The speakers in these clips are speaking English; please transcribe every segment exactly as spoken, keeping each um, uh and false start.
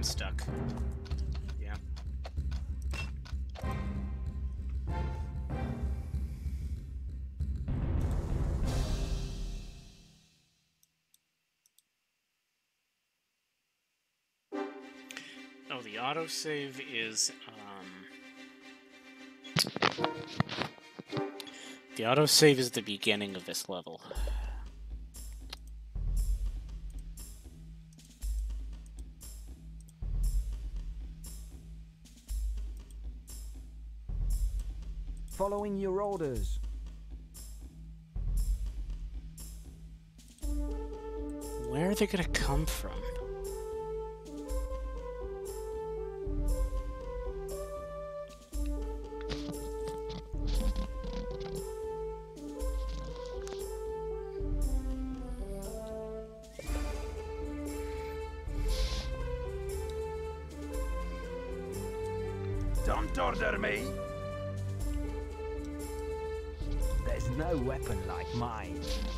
stuck. Yeah. Oh, the autosave is, um... the autosave is the beginning of this level. Following your orders. Where are they gonna come from? Don't order me. There's no weapon like mine.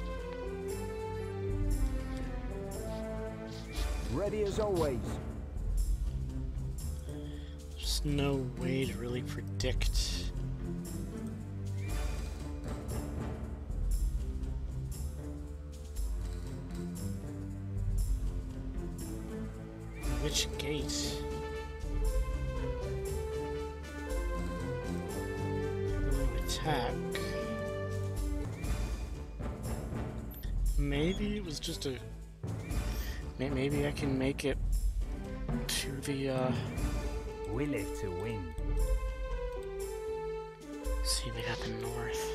Ready as always. There's no way to really predict. Which gate? Attack. Maybe it was just a... Maybe I can make it to the, uh... We live to win. See, we got the north.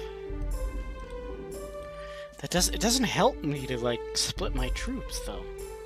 That does... It doesn't help me to, like, split my troops, though.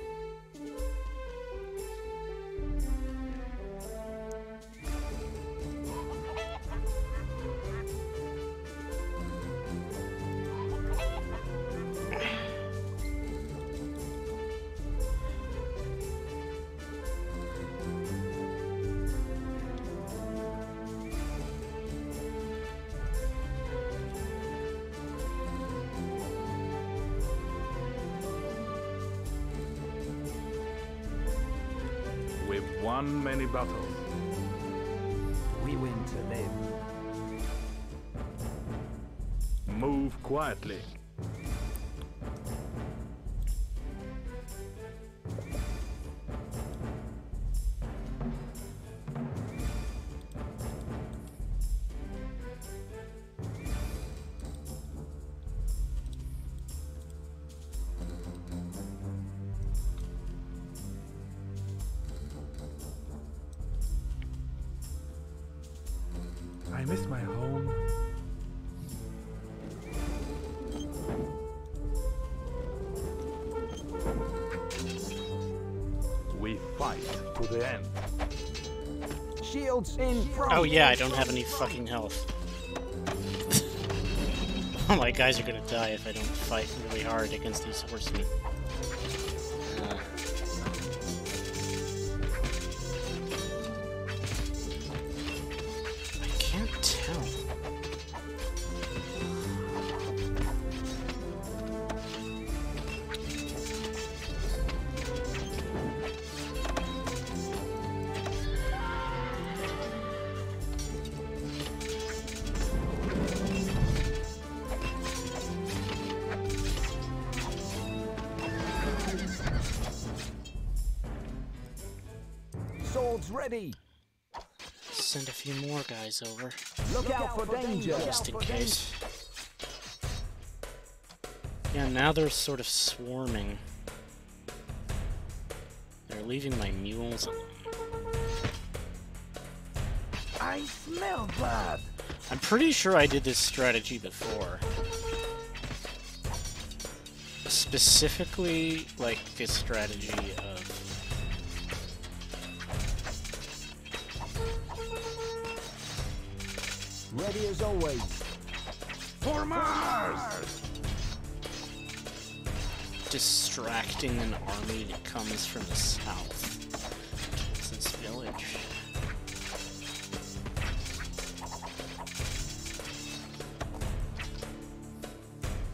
We've won many battles. We win to live. Move quietly. I miss my home. We fight to the end. Shields in front. Oh yeah, I don't have any fucking health. Oh, my guys are gonna die if I don't fight really hard against these horsemen. Uh, I can't tell. Swords ready. Send a few more guys over. Look out for danger. Just in case. Yeah, now they're sort of swarming. They're leaving my mules alone. I smell blood. I'm pretty sure I did this strategy before. Specifically, like, this strategy of... Ready as always. For Mars! distracting an army that comes from the south towards this village.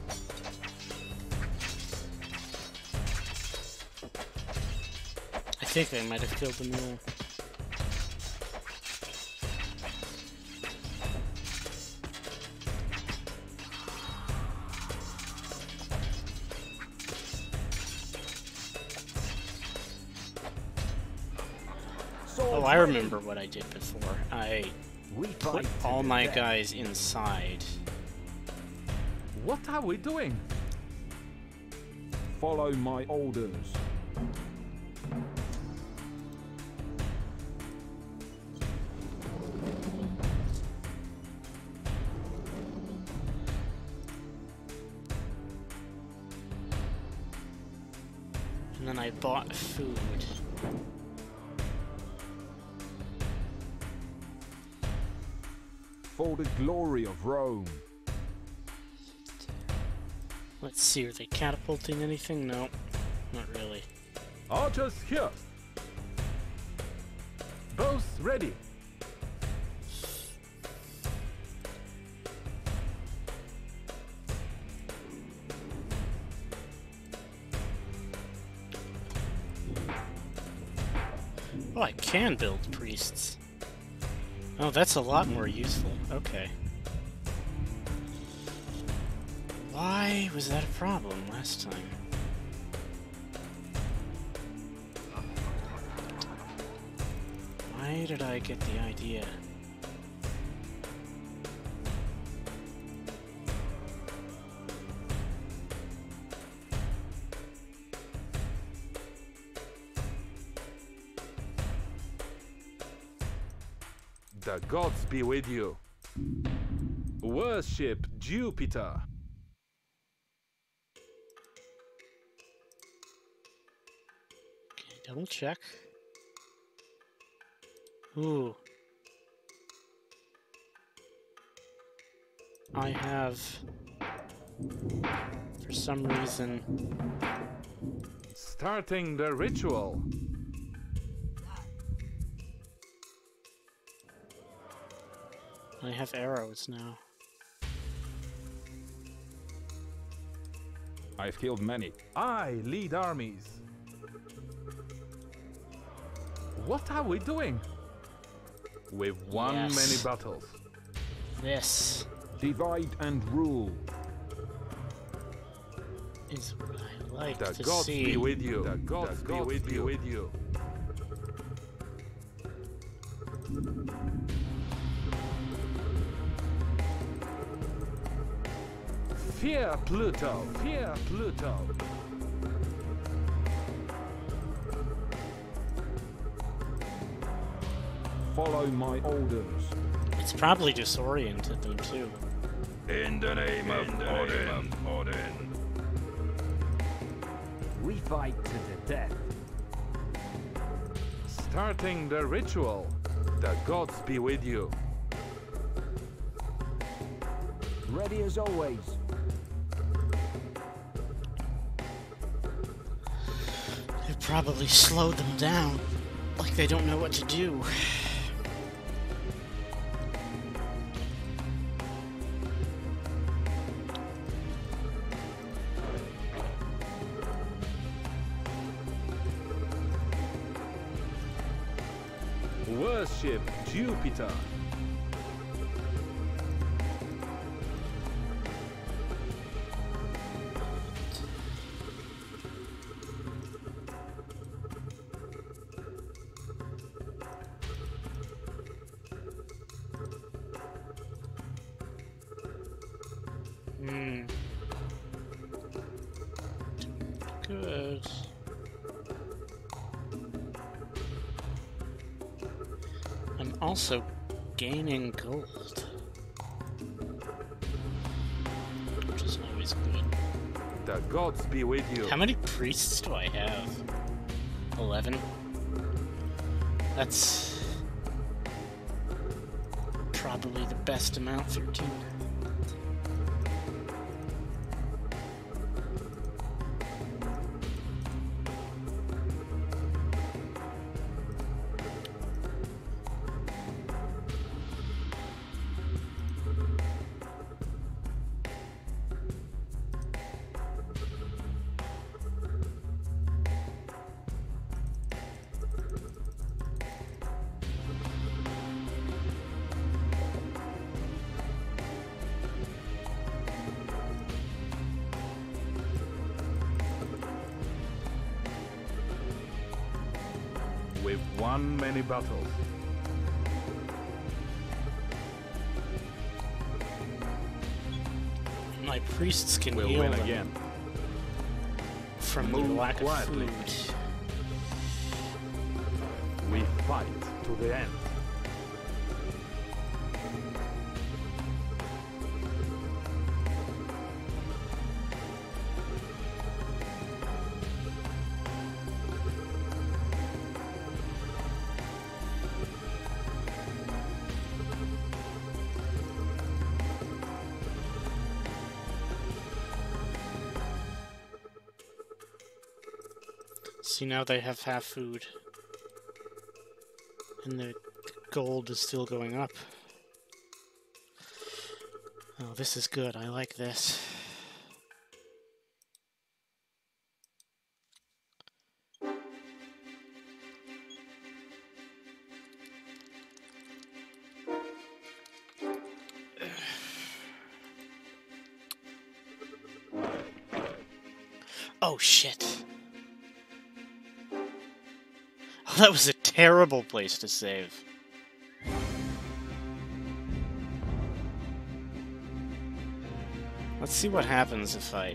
I think I might have killed the mule. Oh, I remember what I did before. I We put fight to all the my death. guys inside. What are we doing? Follow my orders. And then I bought food. For the glory of Rome. Let's see, are they catapulting anything? No, not really. Archers here. Bows ready. Oh, I can build priests. Oh, that's a lot more useful. Okay. Why was that a problem last time? Why did I get the idea? The gods be with you. Worship Jupiter. Okay, double check. Ooh. I have, for some reason, Starting the ritual. I have arrows now. I've killed many. I lead armies. What are we doing? We've won Yes. many battles. This Divide and rule. is what I like The to gods see. be with you. The gods, be, with be with you. Fear Pluto. Fear Pluto. Follow my orders. It's probably disoriented them too. In the name of Odin. Odin. We fight to the death. Starting the ritual. The gods be with you. Ready as always. It probably slowed them down, like they don't know what to do. Worship Jupiter. Hmm. Good. I'm also gaining gold, which is always good. The gods be with you. How many priests do I have? Eleven? That's probably the best amount, thirteen. We've won many battles. My priests can We'll heal win them again. from the Move lack quietly. of food. We fight to the end. See, now they have half food. And the gold is still going up. Oh, this is good. I like this. Oh, shit. Oh, that was a terrible place to save. Let's see what happens if I...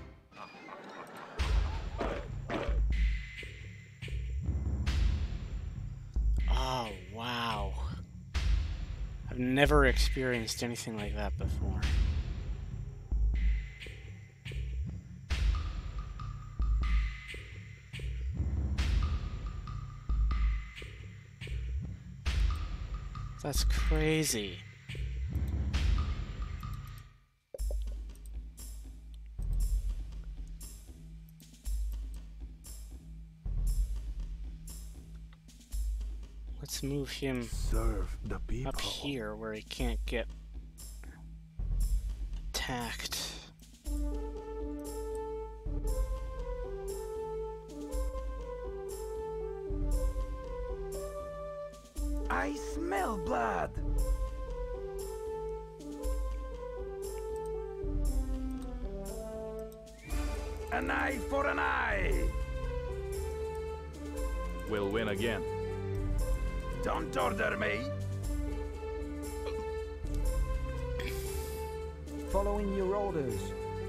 Oh, wow. I've never experienced anything like that before. That's crazy. Let's move him Serve the people. up here where he can't get attacked. I smell blood. An eye for an eye. We'll win again. Don't order me. Following your orders.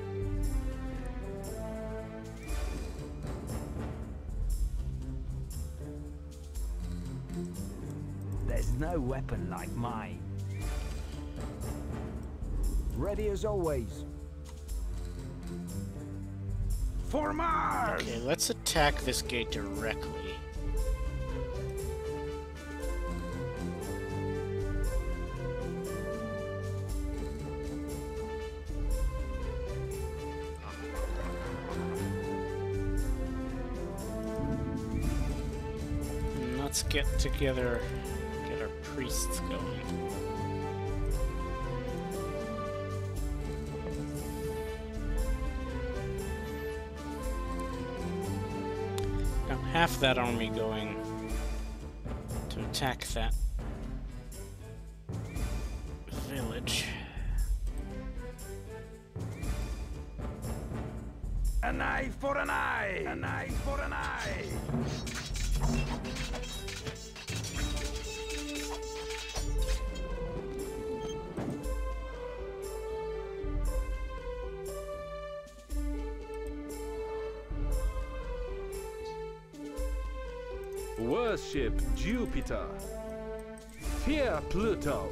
There's no weapon like mine. Ready as always. For Mars! Okay, let's attack this gate directly. And let's get together, get our priests going. Now half that army going to attack that village. An eye for an eye! An eye for an eye! Worship Jupiter. Fear Pluto.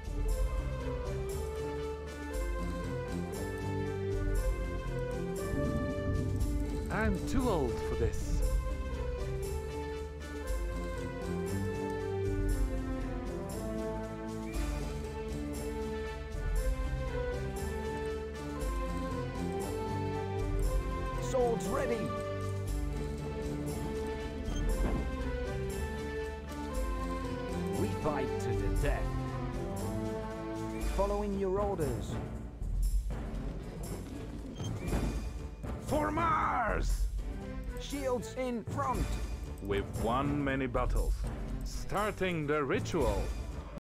I'm too old for this. Swords ready! We fight to the death. Following your orders. For Mars! Shields in front. We've won many battles. Starting the ritual.